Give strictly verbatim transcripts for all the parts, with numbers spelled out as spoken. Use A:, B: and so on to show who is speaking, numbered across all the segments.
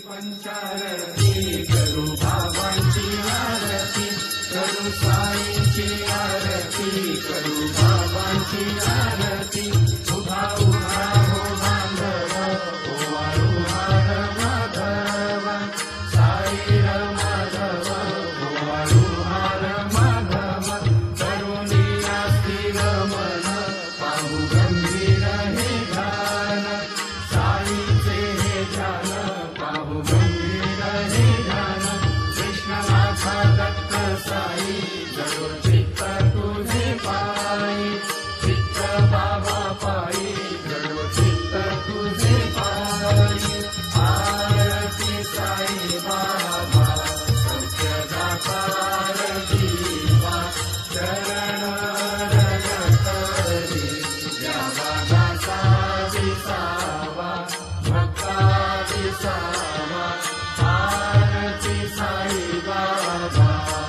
A: पंचारती करू बाबांची आरती करू साईंची आरती करू बाबांची आरती उभा उभा हो बांधव ओवाळू हार माधव साई माधव ओवाळू हार माधव करुणी आस्थिर मन पाहू गंभीर हे ध्यान साईचे हे ध्यान पाहू गंभीर हे ध्यान कृष्णनाथा दत्त साई जडो चित्त तुझे पायी चित्त बाबा पायी जडो चित्त तुझे पायी आरती साई बाबा सौख्य दातार जीवा चरण रजत रे द्यावा दासा विसावा भक्ता विसावा आरती साई बाबा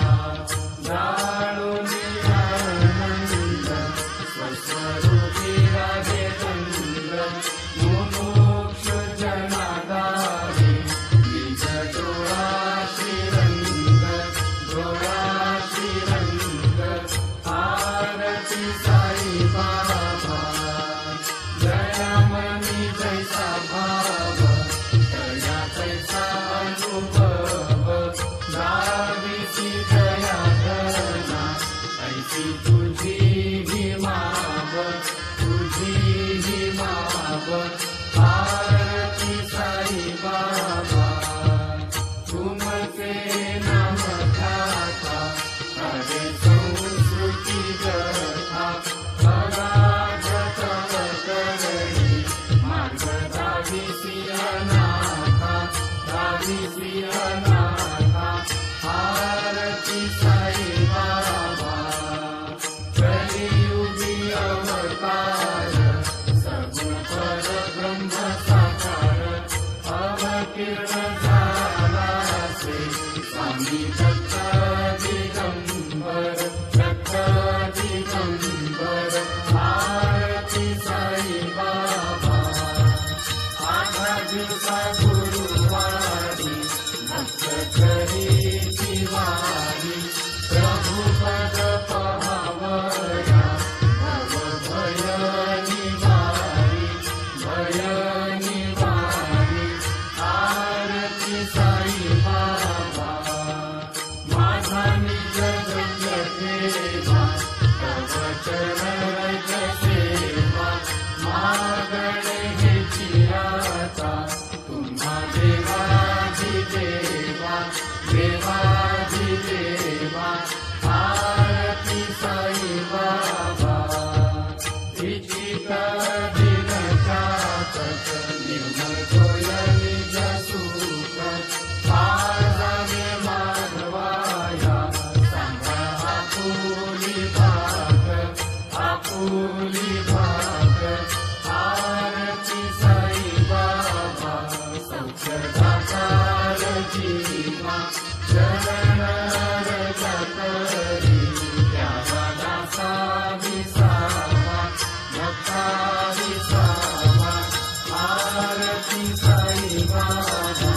A: जाळूनी आनंद स्वस्वरूपी राजे दंड मुमुक्ष जनादारी निज डोळा श्रीरंग डोळा श्रीरंग आरती साई बाबा जयामणी जैसा भाव तया तैसा अनुभव जावीसी दया धना ऐसी तुझी ही माव तुझी ही माव आरती साई बाबा तुमचे नाम ठाता हरे संस्कृती गथा अगाध तव करणी मार्ग दावीसी अनाथा दावीसी अनाथा आरती साई बाबा कलियुगी अवतार सगुण पर ब्रह्म साकार अवतीर्ण झाला से स्वामी दत्त दिगंबर दत्त दिगंबर आरती साई बाबा आठा दिवसा गुरुवारी भक्त करीची वारी प्रभु पद पहावया भव भय निवारी भय निवारी आरती साई बाबा माझा निज जग ठेवा तव चरण सेवा मागणे हेची आता तुम्हा देवाजी देवा देवाजी देवा आरती साई बाबा इचित दिन चातक निर्मल होय निज सुख आजाने माधवाया सांगा आपुली भाग आपुली भाग आरती साई बाबा सौख्य दातार जीवा चरण रजत रे द्यावा दासा विसावा भक्ता विसावा आरती साई बाबा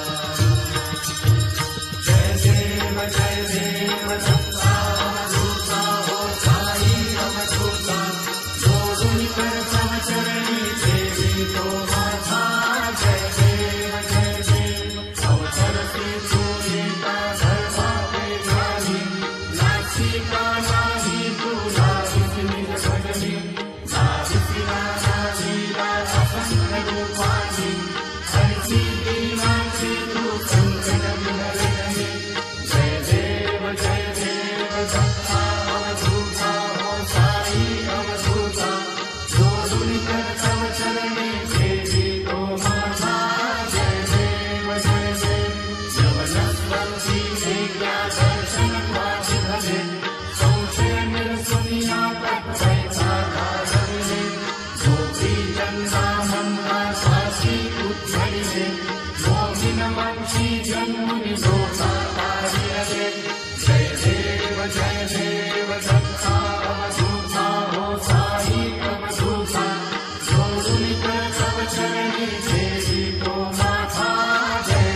A: जय देव जय देव दत्ता अवधूता हो साई अवधूता जोडून कर तव चरणी देवी तो माथा जय देव जय देव अवसर से तूने का धर्मा पे जानी नासिका नाही तुला इसनी भजनी नासिका नाही राजा संत रूपानी हरची दीनाची तू संकट विहरणी जय देव जय देव दत्ता अवधूता हो साई अवधूता जोडून कर तव चरणी देवी तो माथा जय देव जय देव यवनस्वती वेग्या दर्शन वाचि भजे संशय निरसुनिया तत्वैसा धारणे गोपी जन्मा मन्ना सासी उद्धरिणे मोहिन वंशी जन्मुनि दोषा तारिणे जय देव जय देव दत्ता अवधूता हो साई अवधूता जोडून कर तव चरणी देवी तो माथा जय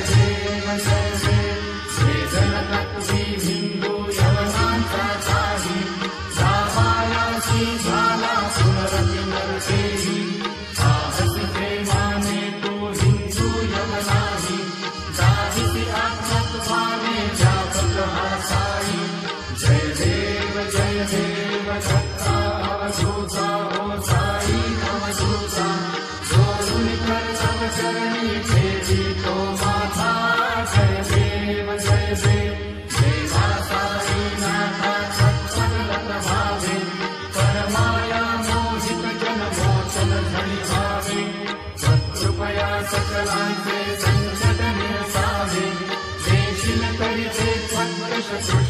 A: सत्संग